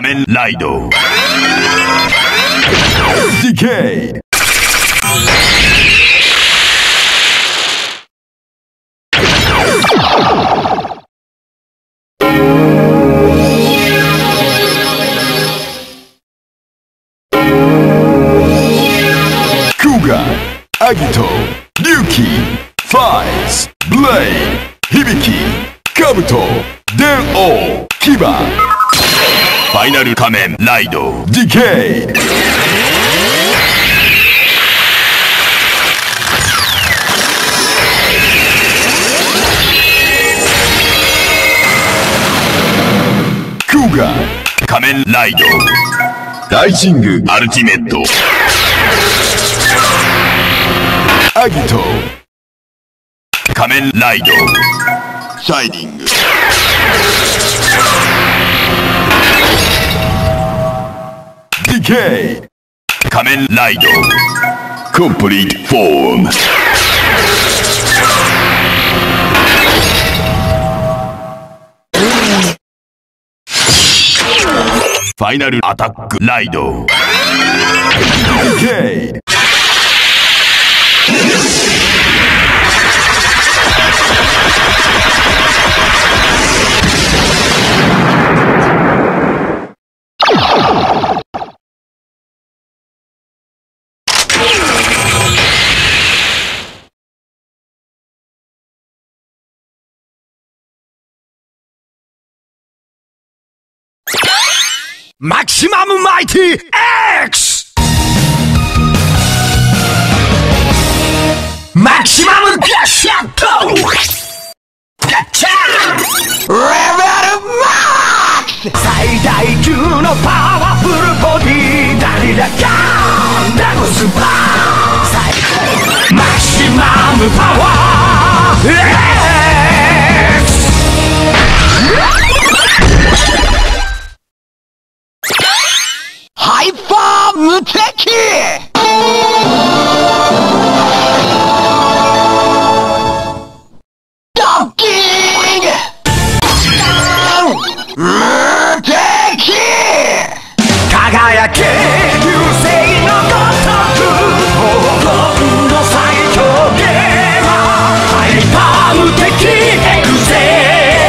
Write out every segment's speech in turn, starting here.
仮面ライド。ディケイ。クガ、アギト、リュウキ、ファイズ、ブレイ、響き、カブト、電王、キバ。ファイナル仮面ライド、ディケイ。クガ、仮面ライド。ライジングアルティメット。アギト。仮面ライド。シャイニング。ディケイ。仮面ライド。コンプリートフォーム。ファイナルアタックライド。ディケイ。 マキシマムマイティ X！ マキシマムガシャットガッチャーレベルマックス最大級のパワフルボディダリラガーンダゴスバーンマキシマムパワー X！ハイパー無敵ドッキング無敵輝け流星のごとく黄金の最強ゲーマーハイパー無敵エクゼ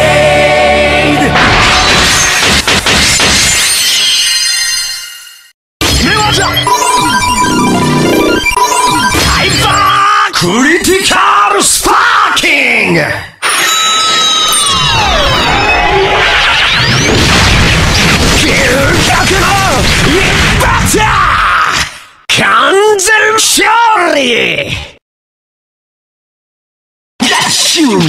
クリティカルスパーキング究極の一発だ完全勝利ダッシュ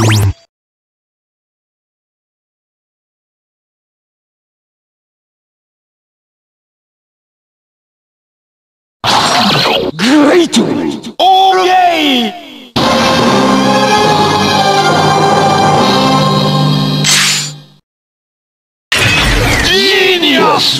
グレートオーケージーニアス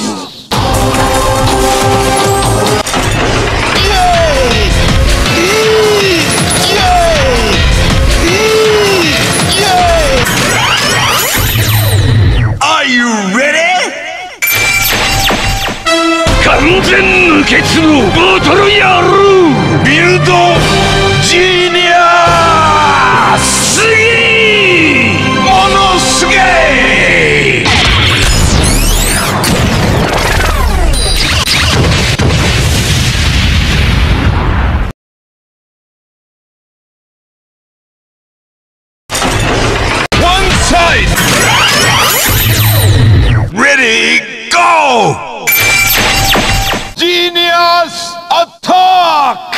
完全無欠のボトルやるビルドジーニアスものすげえワンサイドレディーゴーGenius attack!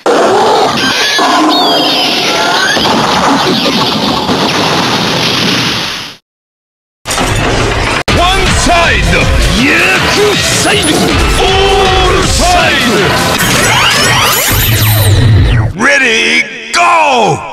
One side, Yaku side, all side. Ready, go!